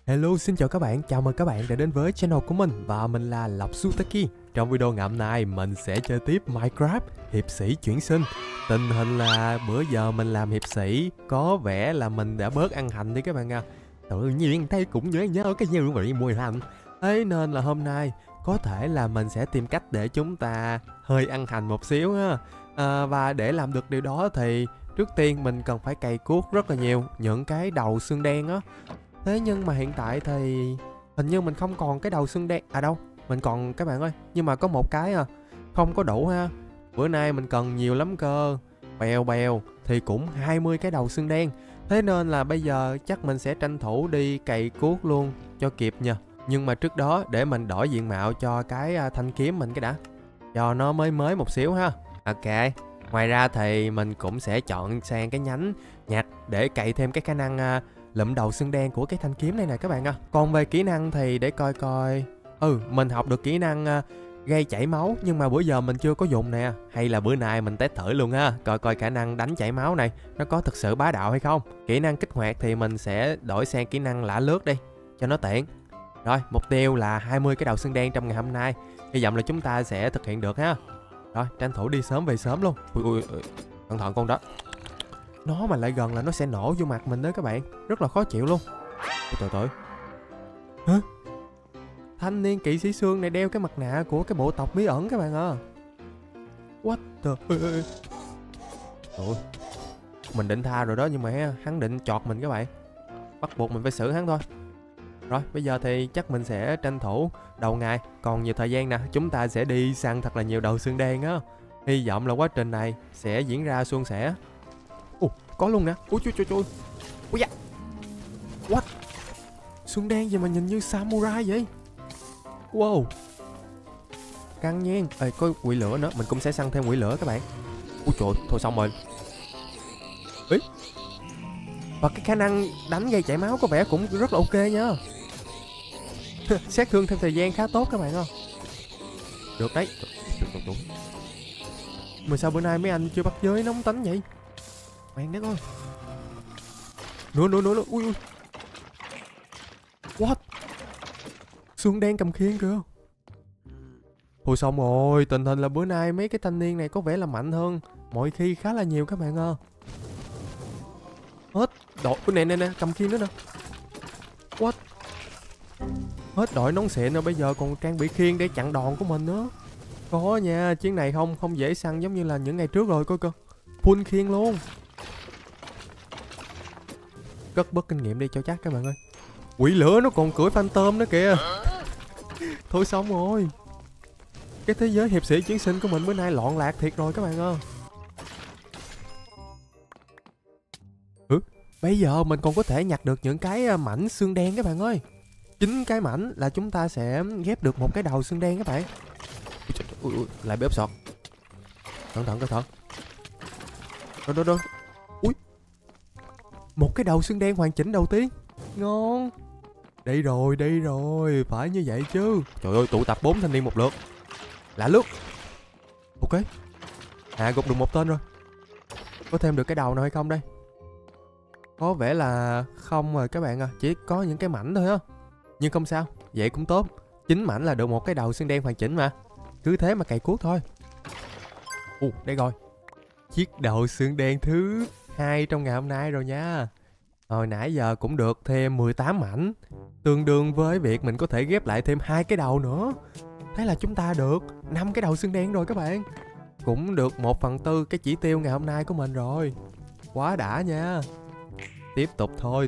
Hello, xin chào các bạn, chào mừng các bạn đã đến với channel của mình và mình là Lộc Sutaki. Trong video ngày hôm nay mình sẽ chơi tiếp Minecraft hiệp sĩ chuyển sinh. Tình hình là bữa giờ mình làm hiệp sĩ có vẻ là mình đã bớt ăn hành đi các bạn à. Tự nhiên thấy cũng nhớ nhớ cái như vậy mùi hành. Thế nên là hôm nay có thể là mình sẽ tìm cách để chúng ta hơi ăn hành một xíu ha. Và để làm được điều đó thì trước tiên mình cần phải cày cuốc rất là nhiều những cái đầu xương đen á. Thế nhưng mà hiện tại thì hình như mình không còn cái đầu xương đen. À đâu, mình còn các bạn ơi. Nhưng mà có một cái không có đủ ha. Bữa nay mình cần nhiều lắm cơ. Bèo bèo thì cũng 20 cái đầu xương đen. Thế nên là bây giờ chắc mình sẽ tranh thủ đi cày cuốc luôn cho kịp nha. Nhưng mà trước đó để mình đổi diện mạo cho cái thanh kiếm mình cái đã. Cho nó mới mới một xíu ha. Ok. Ngoài ra thì mình cũng sẽ chọn sang cái nhánh nhặt để cày thêm cái khả năng lụm đầu xương đen của cái thanh kiếm này nè các bạn à. Còn về kỹ năng thì để coi coi. Mình học được kỹ năng gây chảy máu nhưng mà bữa giờ mình chưa có dùng nè. Hay là bữa nay mình test thử luôn ha. Coi coi khả năng đánh chảy máu này nó có thực sự bá đạo hay không. Kỹ năng kích hoạt thì mình sẽ đổi sang kỹ năng lả lướt đi cho nó tiện. Rồi, mục tiêu là 20 cái đầu xương đen trong ngày hôm nay. Hy vọng là chúng ta sẽ thực hiện được ha. Rồi, tranh thủ đi sớm về sớm luôn. Ui, cẩn thận con đó. Nó mà lại gần là nó sẽ nổ vô mặt mình đó các bạn. Rất là khó chịu luôn. Trời ơi. Hả? Thanh niên kỵ sĩ xương này đeo cái mặt nạ của cái bộ tộc bí ẩn các bạn à. What the... Ôi. Mình định tha rồi đó nhưng mà hắn định chọt mình các bạn. Bắt buộc mình phải xử hắn thôi. Rồi bây giờ thì chắc mình sẽ tranh thủ đầu ngày. Còn nhiều thời gian nè. Chúng ta sẽ đi săn thật là nhiều đầu xương đen á. Hy vọng là quá trình này sẽ diễn ra suôn sẻ. Có luôn nè. Ui chui chui chui. Ui da. What? Xương đen gì mà nhìn như samurai vậy? Wow. Căng nhiên. Ê, có quỷ lửa nữa. Mình cũng sẽ săn thêm quỷ lửa các bạn. Ui trời, thôi xong rồi. Ý. Và cái khả năng đánh gây chảy máu có vẻ cũng rất là ok nha. Sát thương theo thời gian khá tốt các bạn ơi. Được đấy. Mà sao bữa nay mấy anh chưa bắt giới nóng tính vậy? Mày đất ơi. Nữa. Ui. What? Xương đen cầm khiên kìa. Thôi xong rồi. Tình hình là bữa nay mấy cái thanh niên này có vẻ là mạnh hơn mọi khi khá là nhiều các bạn ơi. Hết đội. Nè. Cầm khiên nữa nè. What? Hết đội nón xịn rồi. Bây giờ còn trang bị khiên để chặn đòn của mình nữa. Có nha. Chiến này không dễ săn giống như là những ngày trước rồi coi cơ. Full khiên luôn. Cất bớt kinh nghiệm đi cho chắc các bạn ơi. Quỷ lửa nó còn cưỡi phantom nữa kìa. Thôi xong rồi. Cái thế giới hiệp sĩ chuyển sinh của mình bữa nay loạn lạc thiệt rồi các bạn ơi. Bây giờ mình còn có thể nhặt được những cái mảnh xương đen các bạn ơi. 9 cái mảnh là chúng ta sẽ ghép được một cái đầu xương đen các bạn. Ui, lại bị ốp sọt. Cẩn thận. Rồi. Ui. Một cái đầu xương đen hoàn chỉnh đầu tiên. Ngon. Đây rồi. Phải như vậy chứ. Trời ơi, tụ tập 4 thanh niên một lượt. Lạ lướt. Ok. Gục được một tên rồi. Có thêm được cái đầu nào hay không đây? Có vẻ là không rồi các bạn à. Chỉ có những cái mảnh thôi á. Nhưng không sao. Vậy cũng tốt. 9 mảnh là được một cái đầu xương đen hoàn chỉnh mà. Cứ thế mà cày cuốc thôi. Đây rồi. Chiếc đầu xương đen thứ 2 trong ngày hôm nay rồi nha. Hồi nãy giờ cũng được thêm 18 mảnh. Tương đương với việc mình có thể ghép lại thêm 2 cái đầu nữa. Thế là chúng ta được 5 cái đầu xương đen rồi các bạn. Cũng được 1/4 cái chỉ tiêu ngày hôm nay của mình rồi. Quá đã nha. Tiếp tục thôi.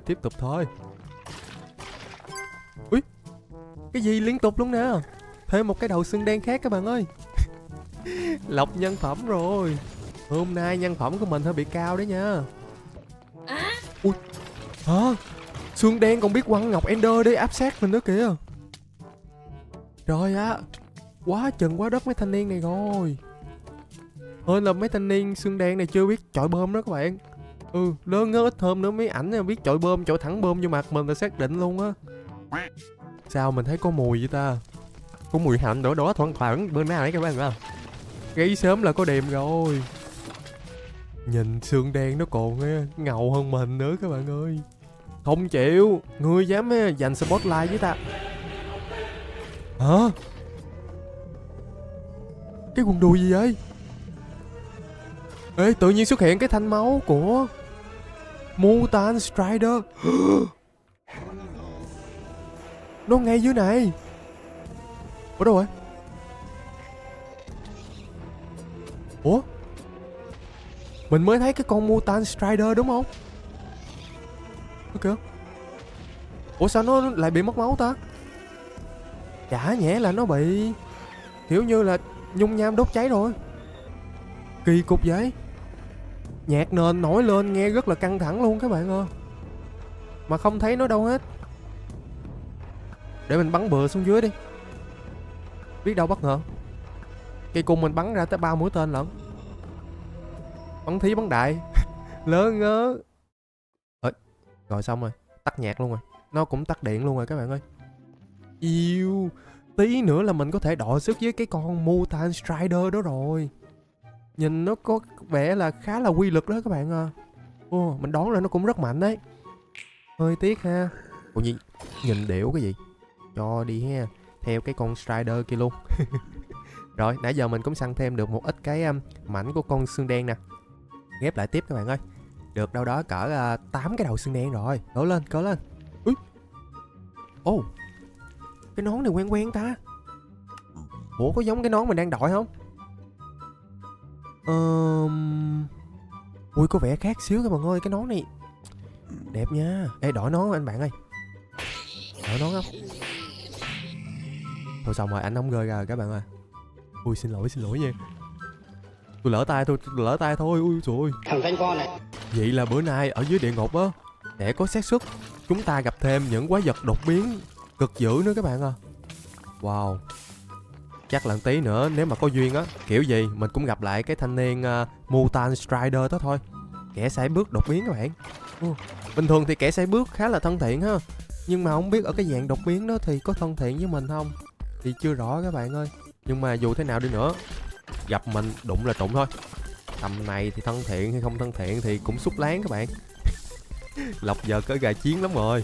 Ui. Cái gì liên tục luôn nè. Thêm một cái đầu xương đen khác các bạn ơi. Lọc nhân phẩm rồi. Hôm nay nhân phẩm của mình hơi bị cao đấy nha. Ui. Hả? Xương đen còn biết quăng ngọc ender để áp sát mình nữa kìa. Trời á. Quá chừng quá đất mấy thanh niên này rồi. Hơn là mấy thanh niên xương đen này chưa biết chọi bơm đó các bạn. Lớn ngớ ít hôm nữa mấy ảnh biết chọi bơm, chọi thẳng bơm vô mặt mình là xác định luôn á. Sao mình thấy có mùi vậy ta? Có mùi hạnh đỏ thoảng bên nào đấy các bạn ạ. Gáy sớm là có đềm rồi. Nhìn xương đen nó còn ngầu hơn mình nữa các bạn ơi. Không chịu. Ngươi dám giành spotlight với ta. Hả? Cái quần đùi gì vậy? Ê, tự nhiên xuất hiện cái thanh máu của Mutant Strider. Nó ngay dưới này. Ở đâu rồi? Ủa? Mình mới thấy cái con Mutant Strider đúng không? Ok. Ủa sao nó lại bị mất máu ta? Chả nhẽ là nó bị kiểu như là nhung nham đốt cháy rồi. Kỳ cục vậy. Nhạc nền nổi lên nghe rất là căng thẳng luôn các bạn ơi. Mà không thấy nó đâu hết. Để mình bắn bừa xuống dưới đi. Biết đâu bất ngờ. Cây cung mình bắn ra tới 3 mũi tên lận. Bắn thí bắn đại. Lớn ngớ. Rồi xong rồi. Tắt nhạc luôn rồi. Nó cũng tắt điện luôn rồi các bạn ơi. Yêu. Tí nữa là mình có thể đọ sức với cái con Mutant Strider đó rồi. Nhìn nó có vẻ là khá là quy lực đó các bạn à. Mình đoán là nó cũng rất mạnh đấy. Hơi tiếc ha. Ủa gì? Nhìn điệu cái gì? Cho đi ha. Theo cái con Strider kia luôn. Rồi nãy giờ mình cũng săn thêm được một ít cái mảnh của con xương đen nè. Ghép lại tiếp các bạn ơi. Được đâu đó cỡ 8 cái đầu xương đen rồi. Cỡ lên, cỡ lên. Úi. Ồ. Cái nón này quen quen ta. Ủa có giống cái nón mình đang đội không? Ui có vẻ khác xíu các bạn ơi. Cái nón này đẹp nha. Ê đổi nón anh bạn ơi. Đổi nón không? Thôi xong rồi anh không rơi ra rồi các bạn ơi. Ui xin lỗi nha. Tôi lỡ tay thôi. Ui trời ơi. Thằng thanh con này. Vậy là bữa nay ở dưới địa ngục á, để có xác suất chúng ta gặp thêm những quái vật đột biến cực dữ nữa các bạn à. Wow. Chắc là tí nữa nếu mà có duyên á, kiểu gì mình cũng gặp lại cái thanh niên Mutant Strider đó thôi. Kẻ sải bước đột biến các bạn. Bình thường thì kẻ sải bước khá là thân thiện ha. Nhưng mà không biết ở cái dạng đột biến đó thì có thân thiện với mình không thì chưa rõ các bạn ơi. Nhưng mà dù thế nào đi nữa, gặp mình đụng là trụng thôi. Tầm này thì thân thiện hay không thân thiện thì cũng xúc láng các bạn. Lộc giờ có gà chiến lắm rồi.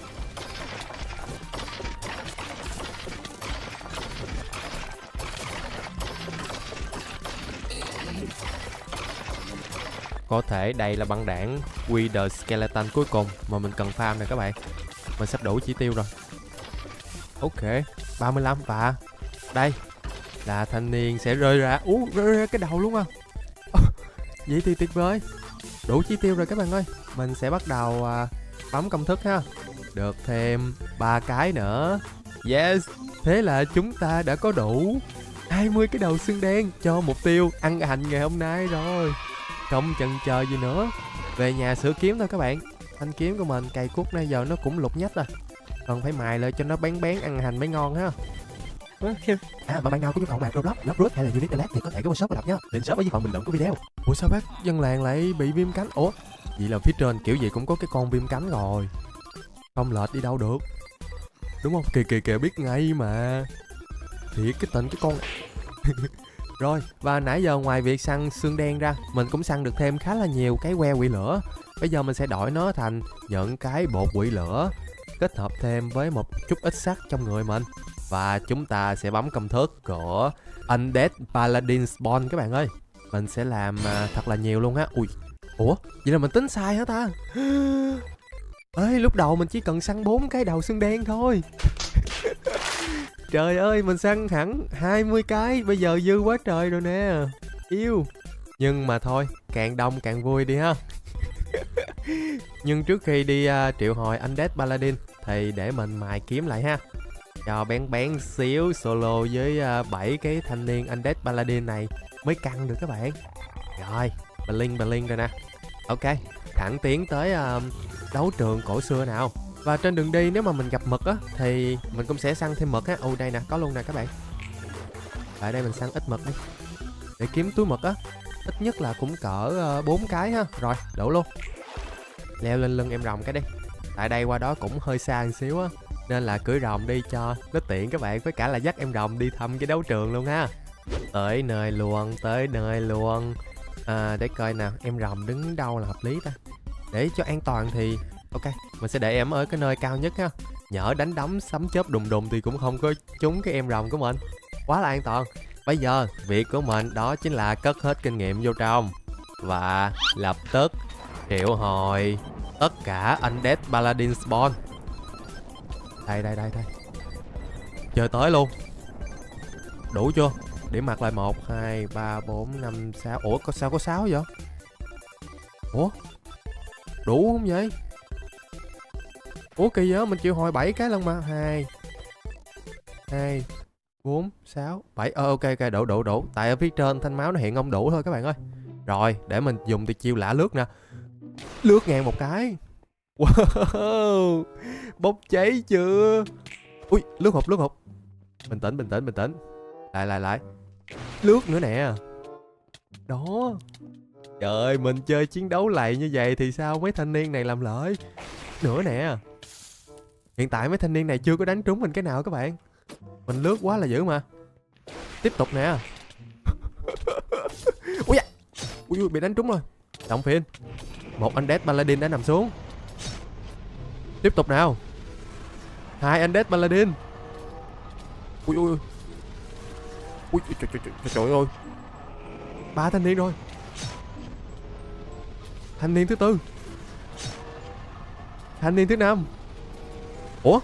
Có thể đây là băng đảng Wither Skeleton cuối cùng mà mình cần farm nè các bạn. Mình sắp đủ chỉ tiêu rồi. Ok 35 và đây là thanh niên sẽ rơi ra. Rơi ra cái đầu luôn à. Vậy thì tuyệt vời. Đủ chi tiêu rồi các bạn ơi. Mình sẽ bắt đầu bấm công thức ha. Được thêm 3 cái nữa. Yes. Thế là chúng ta đã có đủ 20 cái đầu xương đen cho mục tiêu ăn hành ngày hôm nay rồi. Không chần chờ gì nữa. Về nhà sửa kiếm thôi các bạn. Thanh kiếm của mình cày cuốc nay giờ nó cũng lục nhách rồi. Còn phải mài lại cho nó bén ăn hành mới ngon ha. Và bạn nào có nhu cầu bạn Roblox, Love hay là Unity Lab thì có thể ghé qua shop và đặt nhá. Link shop ở dưới phần bình luận của video. Ủa sao bác dân làng lại bị viêm cánh? Ủa vậy là phía trên kiểu gì cũng có cái con viêm cánh rồi. Không lệch đi đâu được. Đúng không? Kìa biết ngay mà. Thiệt cái tình cái con. Rồi và nãy giờ ngoài việc săn xương đen ra, mình cũng săn được thêm khá là nhiều cái que quỷ lửa. Bây giờ mình sẽ đổi nó thành những cái bột quỷ lửa, kết hợp thêm với một chút ít sắt trong người mình. Và chúng ta sẽ bấm công thức của Undead Paladin Spawn các bạn ơi. Mình sẽ làm thật là nhiều luôn á. Ui. Ủa vậy là mình tính sai hả ta? Ê lúc đầu mình chỉ cần săn 4 cái đầu xương đen thôi. Trời ơi mình săn hẳn 20 cái. Bây giờ dư quá trời rồi nè. Yêu. Nhưng mà thôi càng đông càng vui đi ha. Nhưng trước khi đi triệu hồi Undead Paladin thì để mình mài kiếm lại ha. Cho bén xíu solo với 7 cái thanh niên Undead Paladin này mới căng được các bạn. Rồi Blink rồi nè. Ok thẳng tiến tới đấu trường cổ xưa nào. Và trên đường đi nếu mà mình gặp mực á thì mình cũng sẽ săn thêm mực á. Đây nè có luôn nè các bạn. Ở đây mình săn ít mực đi để kiếm túi mực á. Ít nhất là cũng cỡ 4 cái ha. Rồi đủ luôn. Leo lên lưng em rồng cái đi. Tại đây qua đó cũng hơi xa một xíu á, nên là cưỡi rồng đi cho nó tiện các bạn. Với cả là dắt em rồng đi thăm cái đấu trường luôn ha. Tới nơi luôn. Để coi nào em rồng đứng đâu là hợp lý ta. Để cho an toàn thì Ok, mình sẽ để em ở cái nơi cao nhất ha. Nhỡ đánh đấm sấm chớp đùng đùng thì cũng không có trúng cái em rồng của mình. Quá là an toàn. Bây giờ, việc của mình đó chính là cất hết kinh nghiệm vô trong. Và lập tức triệu hồi tất cả Undead Paladin Spawn. Đây. Chơi tới luôn. Đủ chưa? Điểm mặt lại 1, 2, 3, 4, 5, 6. Ủa, sao có 6 vậy? Ủa? Đủ không vậy? Ủa kỳ vậy? Mình triệu hồi 7 cái lần mà. 2, 4, 6, 7. Ok, đủ. Tại ở phía trên thanh máu nó hiện không đủ thôi các bạn ơi. Rồi, để mình dùng tuyệt chiêu lạ lướt nè. Lướt ngang một cái. Wow, bốc cháy chưa? Ui, lướt hụt. Bình tĩnh. Lại. Lướt nữa nè. Đó. Trời ơi, mình chơi chiến đấu lầy như vậy thì sao mấy thanh niên này làm lợi. Nữa nè. Hiện tại mấy thanh niên này chưa có đánh trúng mình cái nào các bạn. Mình lướt quá là dữ mà. Tiếp tục nè. Ui, bị đánh trúng rồi. Động phiên. Một Undead Paladin đã nằm xuống. Tiếp tục nào. 2 Undead Paladin. Ui, trời ơi. 3 thanh niên rồi. Thanh niên thứ 4. Thanh niên thứ 5. Ủa?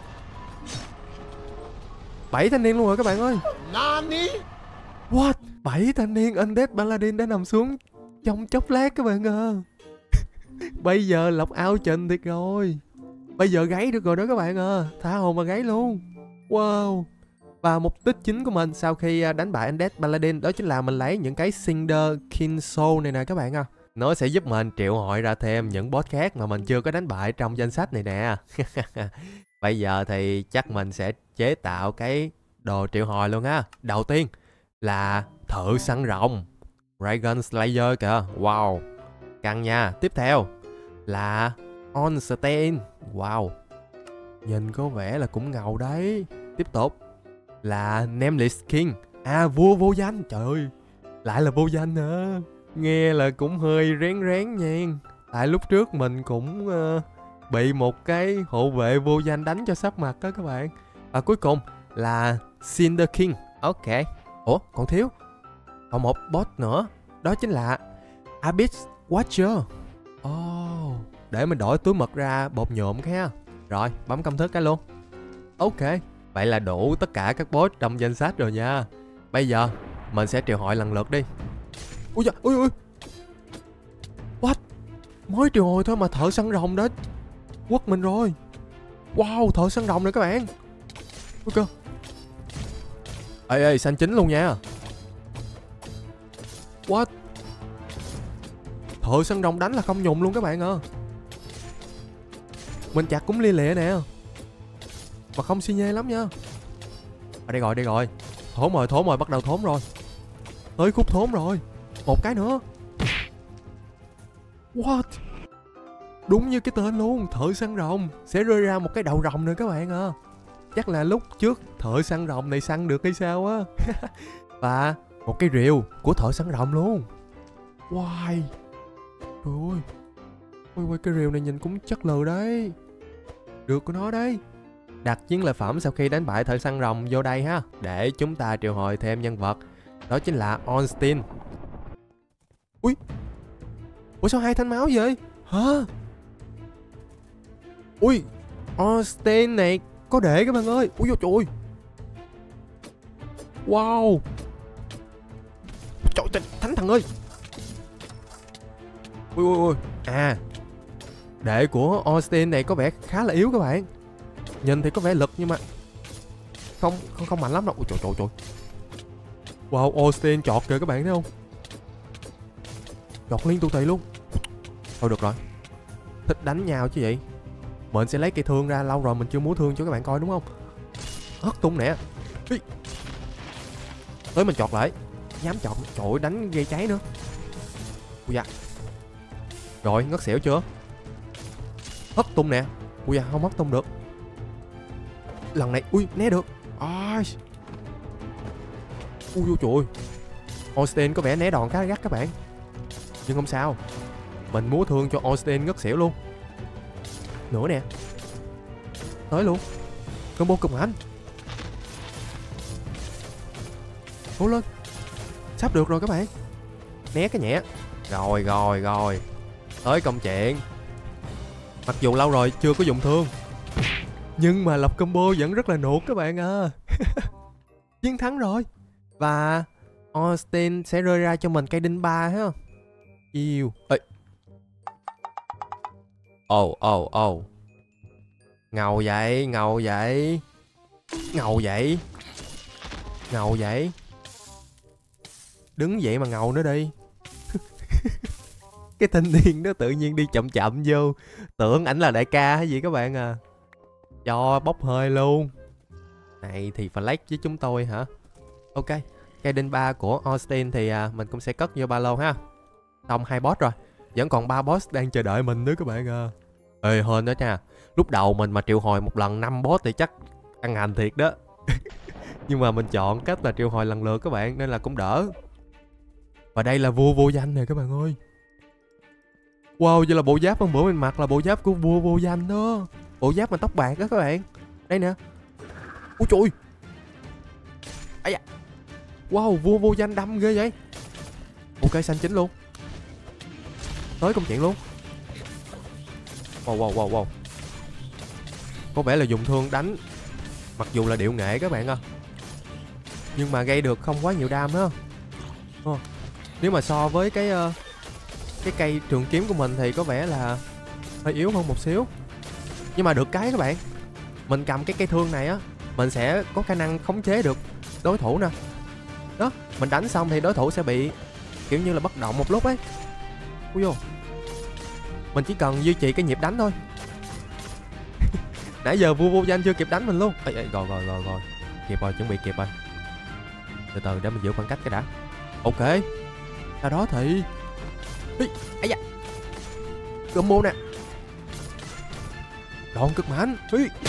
7 thanh niên luôn rồi các bạn ơi. Nani? What? 7 thanh niên Undead Paladin đã nằm xuống trong chốc lát các bạn à. Bây giờ lọc ao trình thiệt rồi. Bây giờ gáy được rồi đó các bạn à. Tha hồ mà gáy luôn. Wow. Và mục đích chính của mình sau khi đánh bại Undead Paladin đó chính là mình lấy những cái Cinder King Soul này nè các bạn à. Nó sẽ giúp mình triệu hồi ra thêm những boss khác mà mình chưa có đánh bại trong danh sách này nè. Bây giờ thì chắc mình sẽ chế tạo cái đồ triệu hồi luôn á. Đầu tiên là thợ săn rồng, Dragon Slayer kìa. Wow, căng nha. Tiếp theo là Ornstein. Wow, nhìn có vẻ là cũng ngầu đấy. Tiếp tục là Nameless King. À, vua vô danh. Trời ơi, lại là vô danh hả? Nghe là cũng hơi rén nha. Tại lúc trước mình cũng bị một cái hộ vệ vô danh đánh cho sắp mặt đó các bạn. Và cuối cùng là Cinder King. Ok. Ủa, còn thiếu. Còn một boss nữa. Đó chính là Abyss Watcher. Để mình đổi túi mật ra bột nhộm cái ha. Rồi, bấm công thức cái luôn. Ok. Vậy là đủ tất cả các boss trong danh sách rồi nha. Bây giờ mình sẽ triệu hồi lần lượt đi. Ui. What? Mới triệu hồi thôi mà thợ săn rồng đó quất mình rồi. Wow, thợ săn rồng này các bạn. Ok. Ê, xanh chín luôn nha. What? Thợ săn rồng đánh là không nhùng luôn các bạn à. Mình chặt cũng lia lịa nè. Mà không xi nhê lắm nha. Đây rồi. Thốn rồi, bắt đầu thốn rồi. Tới khúc thốn rồi. Một cái nữa. What? Đúng như cái tên luôn, thợ săn rồng sẽ rơi ra một cái đầu rồng nữa các bạn à. Chắc là lúc trước thợ săn rồng này săn được hay sao á. Và một cái rìu của thợ săn rồng luôn. Wow. Trời ơi. Ôi, cái rìu này nhìn cũng chất lừ đấy. Được của nó đấy. Đặt chiến lợi phẩm sau khi đánh bại thợ săn rồng vô đây ha. Để chúng ta triệu hồi thêm nhân vật. Đó chính là Ornstein. Ui. Ủa sao 2 thanh máu vậy? Hả? Ui. Ornstein này có để các bạn ơi. Ui trời ơi. Wow. Trời, thánh thần ơi. Ui. À, đệ của Ornstein này có vẻ khá là yếu các bạn. Nhìn thì có vẻ lực nhưng mà không mạnh lắm đâu. Ui trời. Wow, Ornstein chọt kìa các bạn thấy không? Chọt liên tù tì luôn. Thôi được rồi. Thích đánh nhau chứ vậy. Mình sẽ lấy cây thương ra, lâu rồi mình chưa múa thương cho các bạn coi đúng không? Hất tung nè. Tới mình chọt lại. Dám chọt. Trời ơi, đánh gây cháy nữa. Ui da. Rồi, ngất xỉu chưa? Hất tung nè. Ui da, không hất tung được. Lần này, ui, né được. Ui trời ơi. Ornstein có vẻ né đòn khá gắt các bạn. Nhưng không sao. Mình múa thương cho Ornstein ngất xỉu luôn. Nữa nè. Tới luôn. Combo cực mạnh. Cố lên. Sắp được rồi các bạn. Né cái nhẹ. Rồi. Tới công chuyện. Mặc dù lâu rồi chưa có dùng thương, nhưng mà lập combo vẫn rất là nuột các bạn à. Chiến thắng rồi. Và Austin sẽ rơi ra cho mình cây đinh 3 ha. Yêu. Ê. Ồ. Ngầu vậy. Đứng vậy mà ngầu nữa đi. Cái thanh niên đó tự nhiên đi chậm chậm vô, tưởng ảnh là đại ca hay gì các bạn à. Cho bốc hơi luôn. Này thì flex với chúng tôi hả? Ok. Cây đinh 3 của Austin thì mình cũng sẽ cất vô ba lô ha. Xong 2 boss rồi. Vẫn còn 3 boss đang chờ đợi mình nữa các bạn à. Ê hên đó nha. Lúc đầu mình mà triệu hồi một lần 5 boss thì chắc ăn hành thiệt đó. Nhưng mà mình chọn cách là triệu hồi lần lượt các bạn, nên là cũng đỡ. Và đây là vua vô danh nè các bạn ơi. Wow, vậy là bộ giáp hôm bữa mình mặc là bộ giáp của vua vô danh đó. Bộ giáp mà tóc bạc đó các bạn. Đây nè. Ôi trời. Ây da. Wow, vua vô danh đâm ghê vậy. Ok, xanh chính luôn. Tới công chuyện luôn. Wow. Có vẻ là dùng thương đánh, mặc dù là điệu nghệ các bạn ơi, nhưng mà gây được không quá nhiều đam đó. Nếu mà so với cái cây trường kiếm của mình thì có vẻ là hơi yếu hơn một xíu. Nhưng mà được cái các bạn, mình cầm cái cây thương này á, mình sẽ có khả năng khống chế được đối thủ nè. Đó, mình đánh xong thì đối thủ sẽ bị kiểu như là bất động một lúc ấy. Ui vô. Mình chỉ cần duy trì cái nhịp đánh thôi. Nãy giờ vua vô danh chưa kịp đánh mình luôn. Ê, rồi. Kịp rồi, chuẩn bị kịp rồi. Từ từ để mình giữ khoảng cách cái đã. Ok. Sau đó thì ấy da. Combo nè. Đòn cực mạnh.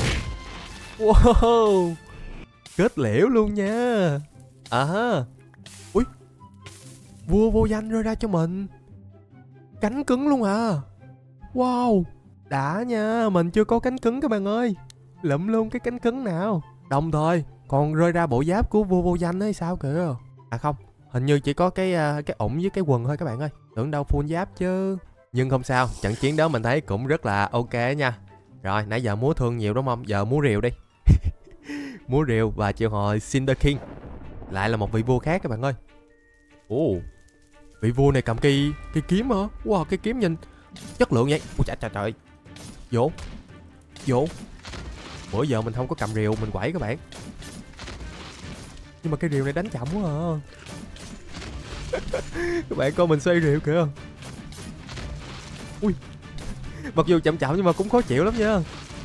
Wow. Kết liễu luôn nha. Ui. Vua vô danh rơi ra cho mình. Cánh cứng luôn à. Wow. Đã nha. Mình chưa có cánh cứng các bạn ơi. Lụm luôn cái cánh cứng nào. Đồng thời còn rơi ra bộ giáp của vua vô danh ấy sao kìa. À không, hình như chỉ có cái ủng với cái quần thôi các bạn ơi. Tưởng đâu full giáp chứ. Nhưng không sao, trận chiến đó mình thấy cũng rất là ok nha. Rồi, nãy giờ múa thương nhiều đúng không? Giờ múa rìu đi. Múa rìu và triệu hồi Cinder King. Lại là một vị vua khác các bạn ơi. Ồ, vị vua này cầm cây kiếm hả? Wow, cây kiếm nhìn chất lượng vậy. Ui trời. Vỗ. Bữa giờ mình không có cầm rìu, mình quẩy các bạn. Nhưng mà cái rìu này đánh chậm quá à. Các bạn coi mình xoay rìu kìa. Ui. Mặc dù chậm nhưng mà cũng khó chịu lắm nha.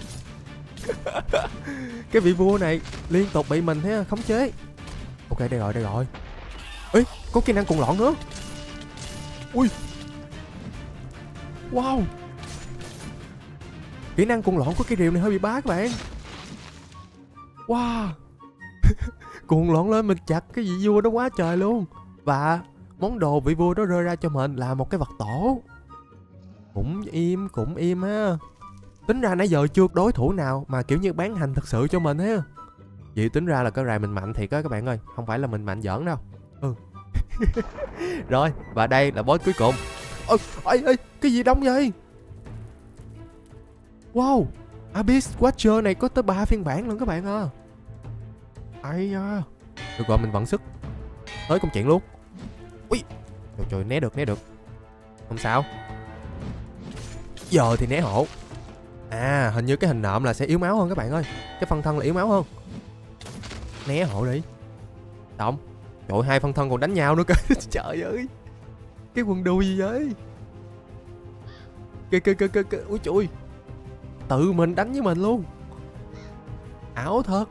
Cái vị vua này liên tục bị mình thấy khống chế. Ok, đây rồi. Ê, có kỹ năng cuồng loạn nữa. Ui. Wow. Kỹ năng cuồng loạn của cái rìu này hơi bị bá các bạn. Wow. Cuồng loạn lên mình chặt cái vị vua đó quá trời luôn. Và món đồ vị vua đó rơi ra cho mình là một cái vật tổ. Cũng im ha. Tính ra nãy giờ chưa đối thủ nào mà kiểu như bán hành thật sự cho mình ha. Vậy tính ra là cái rài mình mạnh thiệt á các bạn ơi. Không phải là mình mạnh giỡn đâu. Rồi, và đây là boss cuối cùng. Ê, cái gì đông vậy? Wow, Abyss Watcher này có tới 3 phiên bản luôn các bạn à. Ây da. Được rồi, mình vẫn sức. Tới công chuyện luôn. Ui. Trời, né được. Không sao. Giờ thì né hộ. À, hình như cái hình nộm là sẽ yếu máu hơn các bạn ơi. Cái phân thân là yếu máu hơn. Né hộ đi. Động. Trời, 2 phân thân còn đánh nhau nữa kìa. Trời ơi. Cái quần đùi gì vậy? Kìa. Ui trời. Tự mình đánh với mình luôn. Ảo thật.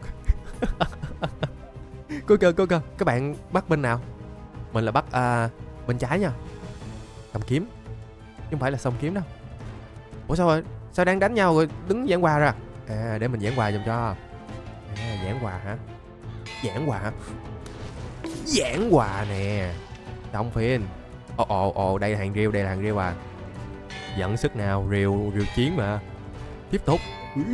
Coi kìa. Các bạn bắt bên nào? Mình là bắt bên trái nha. Cầm kiếm. Chứ không phải là xông kiếm đâu. Ủa sao rồi? Sao đang đánh nhau rồi đứng giảng hòa ra? À, để mình giảng hòa giùm cho. À, giảng hòa hả? Giảng hòa nè. Trong phiên. Ồ, đây là hàng riêu à. Dẫn sức nào, riêu chiến mà. Tiếp tục.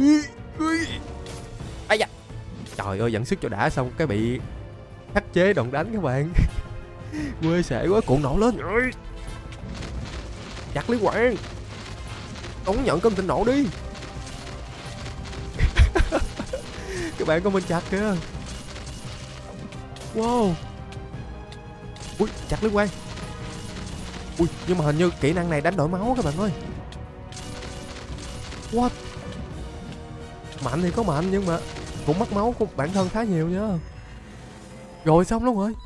Ây da. Trời ơi, dẫn sức cho đã, xong cái bị khắc chế đòn đánh các bạn. Quê sệ quá, cuộn nổ lên. Chặt lấy quạng. Đón nhận cơm thịnh nổ đi. Các bạn, con mình chặt kìa. Wow. Ui, chặt lấy quang. Ui, nhưng mà hình như kỹ năng này đánh đổi máu các bạn ơi. What? Mạnh thì có mạnh nhưng mà cũng mất máu của bản thân khá nhiều nha. Rồi xong luôn rồi.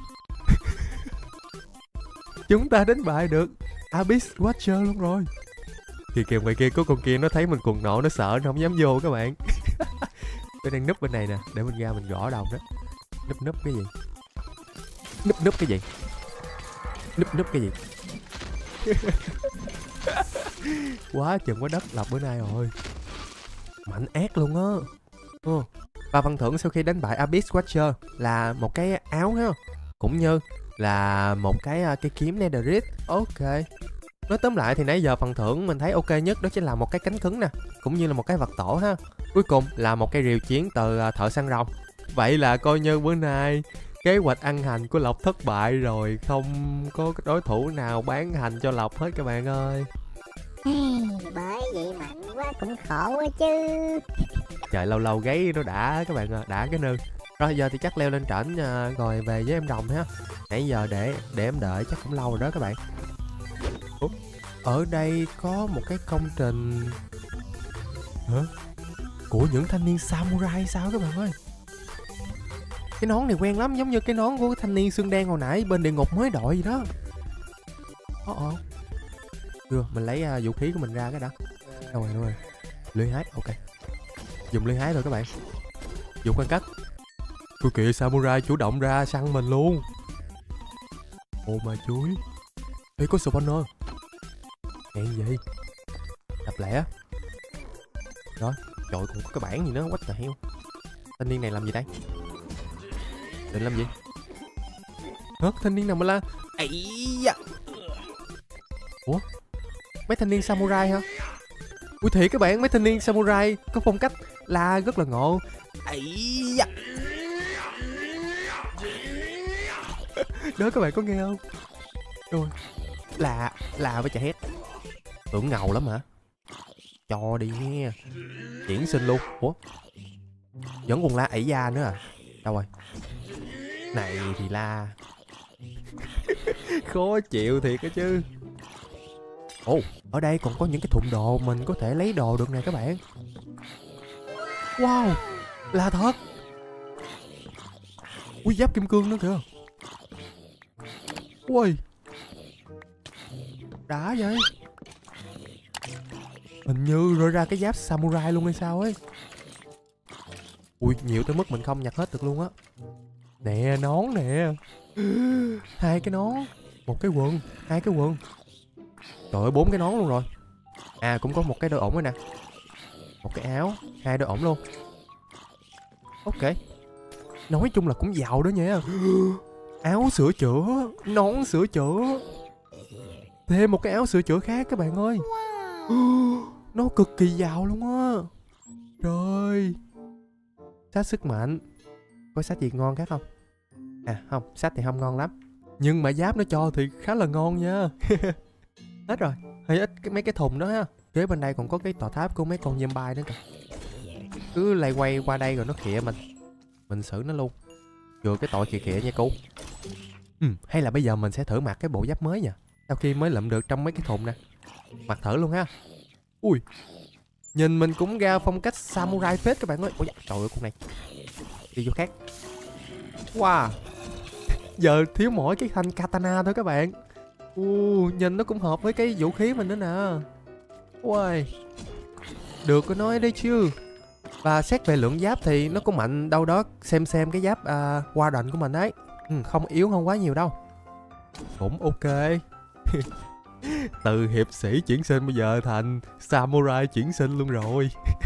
Chúng ta đánh bại được Abyss Watcher luôn rồi. Kìa ngoài kia có con kia nó thấy mình cuồng nộ, nó sợ, nó không dám vô các bạn. Tôi đang núp bên này nè, để mình ra mình gõ đầu đó. Núp cái gì? Núp cái gì? Núp cái gì? Quá chừng quá đất lập bữa nay rồi. Mạnh ác luôn á. Và phần thưởng sau khi đánh bại Abyss Watcher là một cái áo ha, cũng như là một cái kiếm Netherite. Ok. Nói tóm lại thì nãy giờ phần thưởng mình thấy ok nhất đó chính là một cái cánh cứng nè, cũng như là một cái vật tổ ha. Cuối cùng là một cái rìu chiến từ thợ săn rồng. Vậy là coi như bữa nay kế hoạch ăn hành của Lộc thất bại rồi, không có đối thủ nào bán hành cho Lộc hết các bạn ơi. Bởi vậy mạnh quá cũng khổ quá chứ. Trời, lâu lâu gáy nó đã các bạn ơi, đã cái nư. Rồi giờ thì chắc leo lên trển rồi về với em Rồng ha. Nãy giờ để em đợi chắc cũng lâu rồi đó các bạn. Ủa? Ở đây có một cái công trình hả? Của những thanh niên samurai sao các bạn ơi? Cái nón này quen lắm, giống như cái nón của cái thanh niên xương đen hồi nãy bên địa ngục mới đội gì đó. Chưa, mình lấy vũ khí của mình ra cái đã. Đâu rồi, lưỡi hái, ok. Dùng lưỡi hái thôi các bạn. Dùng quan cắt. Tôi kìa, samurai chủ động ra săn mình luôn. Ô mà chuối. Ê, có spawner. Hèn gì? Đập lẻ. Rồi, trời, còn có cái bảng gì nữa, what the hell. Thanh niên này làm gì đây? Định làm gì? Hớt, thanh niên nào mà la? Ây da. Ủa? Mấy thanh niên samurai hả? Ui thiệt các bạn, mấy thanh niên samurai có phong cách la rất là ngộ. Ây da. Đó các bạn có nghe không? Rồi. Là với chả hét. Tưởng ngầu lắm hả? Cho đi nghe. Chuyển sinh luôn. Ủa? Vẫn còn la ẩy da nữa à? Đâu rồi? Này thì la. Khó chịu thiệt á chứ. Ồ, ở đây còn có những cái thùng đồ mình có thể lấy đồ được nè các bạn. Wow, là thật. Ui, giáp kim cương nữa kìa. Ui, đã vậy. Hình như rơi ra cái giáp samurai luôn hay sao ấy. Ui, nhiều tới mức mình không nhặt hết được luôn á. Nè, nón nè. 2 cái nón, 1 cái quần, 2 cái quần. Trời ơi, 4 cái nón luôn rồi. À, cũng có một cái đôi ủng rồi nè. Một cái áo, 2 đôi ủng luôn. Ok. Nói chung là cũng giàu đó nha. Áo sửa chữa, nón sửa chữa, thêm một cái áo sửa chữa khác các bạn ơi. Nó cực kỳ giàu luôn á. Rồi. Sách sức mạnh. Có sách gì ngon khác không? À không, sách thì không ngon lắm. Nhưng mà giáp nó cho thì khá là ngon nha. Hết rồi, hơi ít mấy cái thùng đó ha. Kế bên đây còn có cái tòa tháp của mấy con zombie nữa kìa. Cứ lay quay qua đây rồi nó khịa mình xử nó luôn. Chừa cái tội khịa khịa nha cô. Hay là bây giờ mình sẽ thử mặc cái bộ giáp mới nha. Sau khi mới lượm được trong mấy cái thùng nè. Mặc thử luôn ha. Ui, nhìn mình cũng ra phong cách samurai phết các bạn ơi. Ôi, trời ơi con này. Đi vô khác. Wow. Giờ thiếu mỗi cái thanh katana thôi các bạn. Nhìn nó cũng hợp với cái vũ khí mình nữa nè. Ui, được có nói đấy chứ. Và xét về lượng giáp thì nó cũng mạnh đâu đó xem cái giáp Warden của mình đấy. Không yếu hơn quá nhiều đâu. Cũng ok. Từ hiệp sĩ chuyển sinh bây giờ thành samurai chuyển sinh luôn rồi.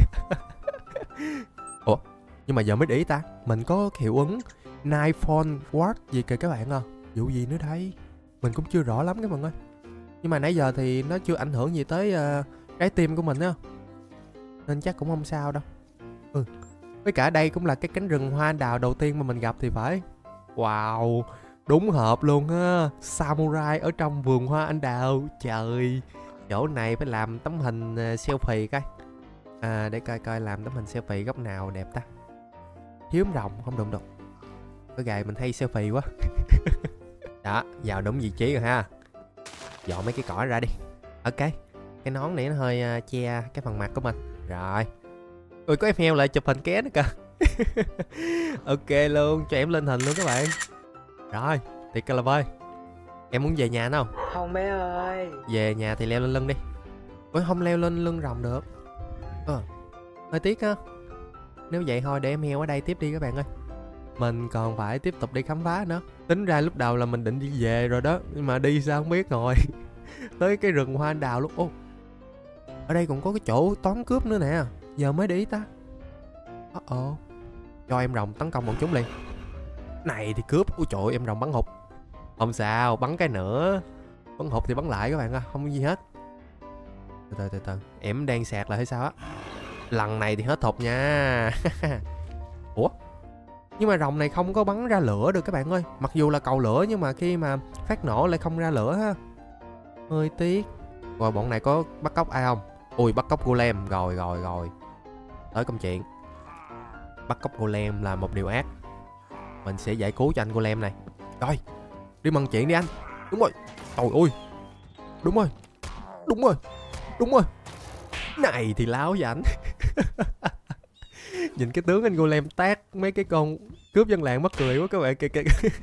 Ủa, nhưng mà giờ mới để ý ta, mình có hiệu ứng Nightfall Ward gì kìa các bạn à. Vụ gì nữa đây? Mình cũng chưa rõ lắm các bạn ơi. Nhưng mà nãy giờ thì nó chưa ảnh hưởng gì tới trái tim của mình á. nên chắc cũng không sao đâu. Với cả đây cũng là cái cánh rừng hoa anh đào đầu tiên mà mình gặp thì phải. Wow, đúng hợp luôn ha. Samurai ở trong vườn hoa anh đào. Trời, chỗ này phải làm tấm hình selfie coi. Để coi coi làm tấm hình selfie góc nào đẹp ta. Thiếu rồng không đụng được. Cái gài mình hay selfie quá. Đó, vào đúng vị trí rồi ha. Dọn mấy cái cỏ ra đi. Ok, cái nón này nó hơi che cái phần mặt của mình. Rồi. Ui, có em heo lại chụp hình ké nữa kìa. Ok luôn, cho em lên hình luôn các bạn. Rồi, thì cà ơi, em muốn về nhà không? Không bé ơi. Về nhà thì leo lên lưng đi. Ui, không leo lên lưng rồng được. Hơi tiếc ha. Nếu vậy thôi để em heo ở đây tiếp đi các bạn ơi. Mình còn phải tiếp tục đi khám phá nữa. Tính ra lúc đầu là mình định đi về rồi đó, nhưng mà đi sao không biết rồi. Tới cái rừng hoa anh đào luôn. Ô, ở đây còn có cái chỗ toán cướp nữa nè. Giờ mới để ý ta. Cho em rồng tấn công bọn chúng liền. Này thì cướp. Ui trời ơi, em rồng bắn hụt. Không sao, bắn cái nữa. Bắn hụt thì bắn lại các bạn ơi, không có gì hết. Từ từ. Em đang sạc lại hay sao á? Lần này thì hết hụt nha. Ủa? Nhưng mà rồng này không có bắn ra lửa được các bạn ơi. Mặc dù là cầu lửa nhưng mà khi mà phát nổ lại không ra lửa ha. Hơi tiếc. Rồi bọn này có bắt cóc ai không? Ui, bắt cóc golem. Rồi. Tới công chuyện. Bắt cóc golem là một điều ác. Mình sẽ giải cứu cho anh golem này. Rồi, đi mần chuyện đi anh. Đúng rồi. Trời ơi. Đúng rồi. Này thì láo vậy ảnh. Nhìn cái tướng anh golem tát mấy cái con cướp dân làng mắc cười quá các bạn. Kìa.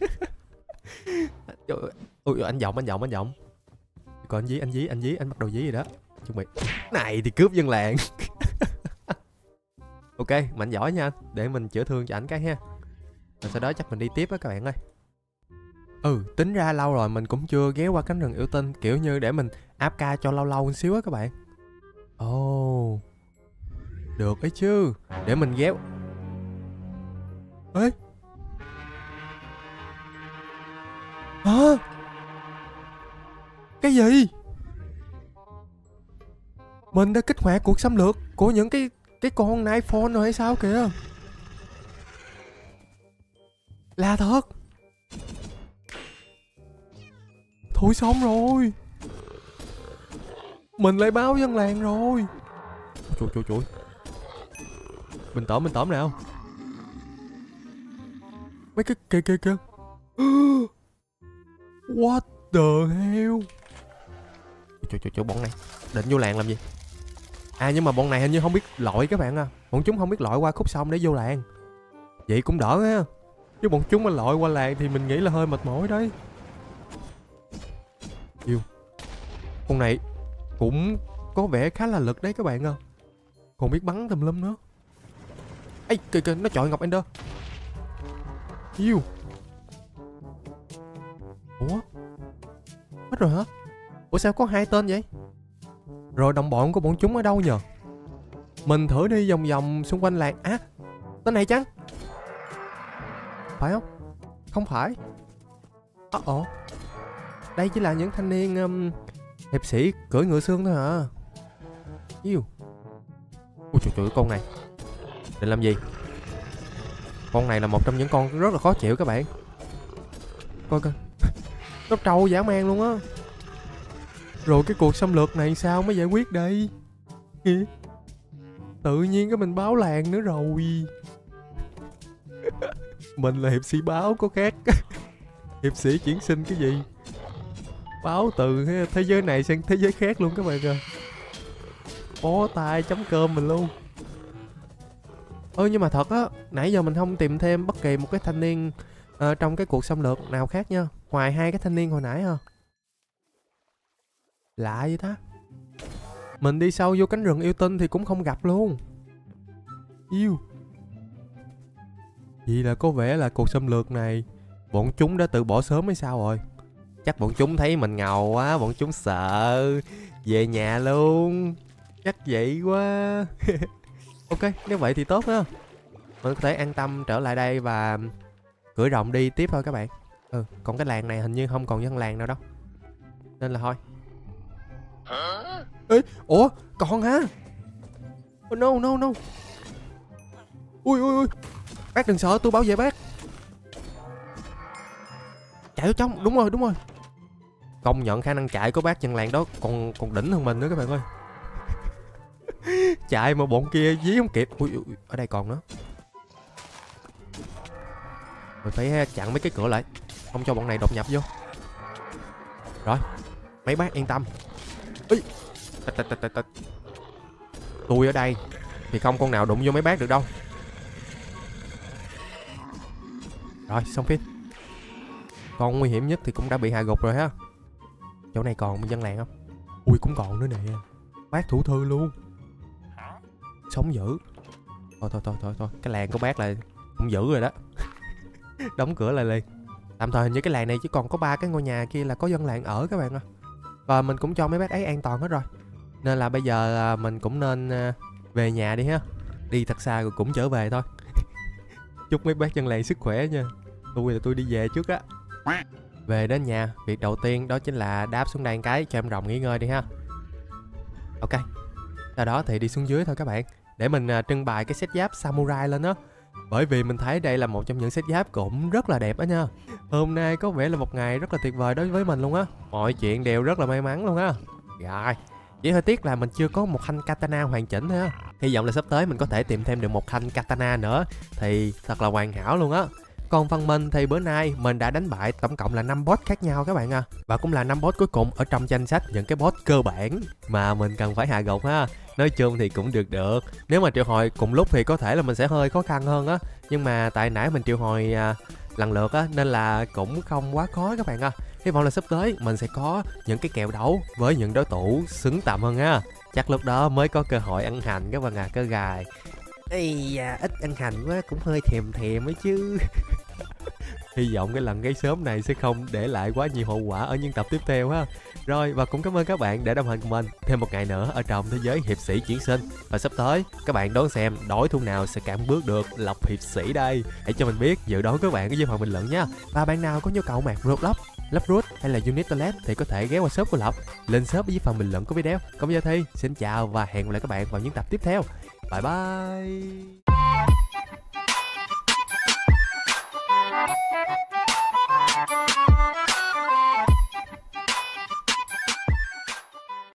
Ui, anh giọng. Còn anh dí, anh bắt đầu dí rồi đó. Chuẩn bị. Này thì cướp dân làng. Ok, mạnh giỏi nha anh. Để mình chữa thương cho ảnh cái ha. Rồi sau đó chắc mình đi tiếp á các bạn ơi. Tính ra lâu rồi mình cũng chưa ghé qua cánh rừng yêu tinh. Kiểu như để mình áp ca cho lâu một xíu á các bạn. Được ấy chứ. Để mình ghé. Ê, hả? Cái gì? Mình đã kích hoạt cuộc xâm lược của những cái con iPhone rồi hay sao kìa? Là thật. Thôi xong rồi. Mình lại báo dân làng rồi. Trời. Bình tĩnh nào. Mấy cái kìa. What the hell? Trời, bọn này định vô làng làm gì? Nhưng mà bọn này hình như không biết lội các bạn à. Bọn chúng không biết lội qua khúc sông để vô làng. Vậy cũng đỡ ha. Chứ bọn chúng mà lội qua làng thì mình nghĩ là hơi mệt mỏi đấy. Con này cũng có vẻ khá là lực đấy các bạn à. Còn biết bắn tùm lum nữa. Ê, kìa, nó chọi Ngọc Ender. Ủa? Hết rồi hả? Ủa sao có 2 tên vậy? Rồi đồng bọn của bọn chúng ở đâu nhờ? Mình thử đi vòng vòng xung quanh làng. Tên này chăng? Phải không? Không phải. Đây chỉ là những thanh niên hiệp sĩ cưỡi ngựa xương thôi hả? Ui trời, con này định làm gì? Con này là một trong những con rất là khó chịu các bạn. Coi coi. Nó trâu dã man luôn á. Rồi cái cuộc xâm lược này sao mới giải quyết đây? Tự nhiên cái mình báo làng nữa rồi. Mình là hiệp sĩ báo có khác. Hiệp sĩ chuyển sinh cái gì? Báo từ thế giới này sang thế giới khác luôn các bạn ơi. Bó tay chấm cơm mình luôn. Nhưng mà thật á, nãy giờ mình không tìm thêm bất kỳ một cái thanh niên trong cái cuộc xâm lược nào khác nha. Ngoài 2 cái thanh niên hồi nãy ha. Lạ vậy ta. Mình đi sâu vô cánh rừng yêu tinh thì cũng không gặp luôn. Vậy là có vẻ là cuộc xâm lược này bọn chúng đã tự bỏ sớm hay sao rồi? Chắc bọn chúng thấy mình ngầu quá, bọn chúng sợ về nhà luôn. Chắc vậy quá. Ok, nếu vậy thì tốt ha. Mình có thể an tâm trở lại đây và cưỡi rồng đi tiếp thôi các bạn. Còn cái làng này hình như không còn dân làng nào đâu. Nên là thôi. Ê, ủa, còn hả? Oh no no no. Ui ui ui. Bác đừng sợ, tôi bảo vệ bác. Chạy vào trong, đúng rồi. Công nhận khả năng chạy của bác dân làng đó còn đỉnh hơn mình nữa các bạn ơi. Chạy mà bọn kia dí không kịp. Ui, ở đây còn nữa. Mình phải chặn mấy cái cửa lại, không cho bọn này đột nhập vô. Rồi, mấy bác yên tâm. Ui. Tôi ở đây thì không con nào đụng vô mấy bác được đâu. Rồi, xong phim. Con nguy hiểm nhất thì cũng đã bị hạ gục rồi ha. Chỗ này còn dân làng không? Ui, cũng còn nữa nè. Bác thủ thư luôn. Sống dữ. Thôi. Cái làng của bác là cũng dữ rồi đó. Đóng cửa lại liền. Tạm thời hình như cái làng này chỉ còn có 3 cái ngôi nhà kia là có dân làng ở các bạn ạ. Và mình cũng cho mấy bác ấy an toàn hết rồi. Nên là bây giờ mình cũng nên về nhà đi ha. Đi thật xa rồi cũng trở về thôi. Chúc mấy bác dân làng sức khỏe nha. Tôi đi về trước á. Về đến nhà, việc đầu tiên đó chính là đáp xuống đây một cái cho em rồng nghỉ ngơi đi ha. Ok. Sau đó thì đi xuống dưới thôi các bạn. Để mình trưng bày cái set giáp samurai lên đó. Bởi vì mình thấy đây là một trong những set giáp cũng rất là đẹp đó nha. Hôm nay có vẻ là một ngày rất là tuyệt vời đối với mình luôn á. Mọi chuyện đều rất là may mắn luôn á. Rồi, chỉ hơi tiếc là mình chưa có một thanh katana hoàn chỉnh thôi á. Hy vọng là sắp tới mình có thể tìm thêm được một thanh katana nữa thì thật là hoàn hảo luôn á. Còn phần mình thì bữa nay mình đã đánh bại tổng cộng là 5 boss khác nhau các bạn à. Và cũng là 5 boss cuối cùng ở trong danh sách những cái boss cơ bản mà mình cần phải hạ gục ha. Nói chung thì cũng được. Nếu mà triệu hồi cùng lúc thì có thể là mình sẽ hơi khó khăn hơn á. Nhưng mà tại nãy mình triệu hồi lần lượt á, nên là cũng không quá khó các bạn à. Hy vọng là sắp tới mình sẽ có những cái kèo đấu với những đối thủ xứng tầm hơn ha. Chắc lúc đó mới có cơ hội ăn hành các bạn à, cơ gài. Ây da, ít ăn hành quá cũng hơi thèm ấy chứ. Hy vọng cái lần gáy sớm này sẽ không để lại quá nhiều hậu quả ở những tập tiếp theo ha. Rồi, và cũng cảm ơn các bạn đã đồng hành cùng mình thêm một ngày nữa ở trong thế giới hiệp sĩ chuyển sinh. Và sắp tới các bạn đón xem đối thủ nào sẽ cản bước được Lộc hiệp sĩ đây. Hãy cho mình biết dự đoán các bạn ở dưới phần bình luận nha. Và bạn nào có nhu cầu mặc Roblox, Love hay là Unit Toilet thì có thể ghé qua shop của Lộc. Lên shop ở dưới phần bình luận của video. Còn bây giờ thì xin chào và hẹn gặp lại các bạn vào những tập tiếp theo. Bye bye.